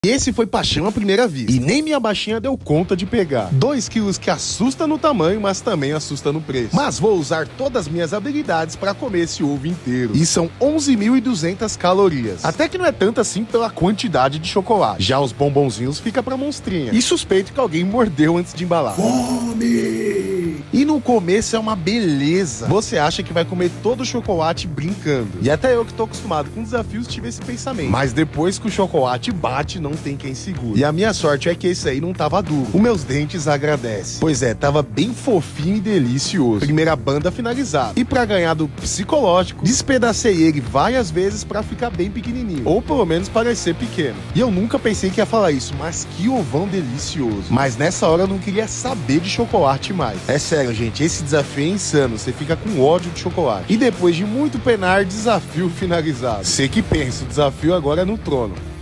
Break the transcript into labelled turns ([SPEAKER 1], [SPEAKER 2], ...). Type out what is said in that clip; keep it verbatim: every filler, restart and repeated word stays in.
[SPEAKER 1] Esse foi paixão à primeira vista. E nem minha baixinha deu conta de pegar. dois quilos que assusta no tamanho, mas também assusta no preço. Mas vou usar todas as minhas habilidades para comer esse ovo inteiro. E são onze mil e duzentas calorias. Até que não é tanto assim pela quantidade de chocolate. Já os bombonzinhos fica pra monstrinha. E suspeito que alguém mordeu antes de embalar. Fome! E no começo é uma beleza. Você acha que vai comer todo o chocolate brincando. E até eu que tô acostumado com desafios tive esse pensamento. Mas depois que o chocolate bate, não tem quem segure. E a minha sorte é que esse aí não tava duro. Os meus dentes agradecem. Pois é, tava bem fofinho e delicioso. Primeira banda finalizada. E pra ganhar do psicológico, despedacei ele várias vezes pra ficar bem pequenininho. Ou pelo menos parecer pequeno. E eu nunca pensei que ia falar isso, mas que ovão delicioso. Mas nessa hora eu não queria saber de chocolate mais. É sério, gente, esse desafio é insano. Você fica com ódio de chocolate. E depois de muito penar, desafio finalizado. Você que pensa, o desafio agora é no trono.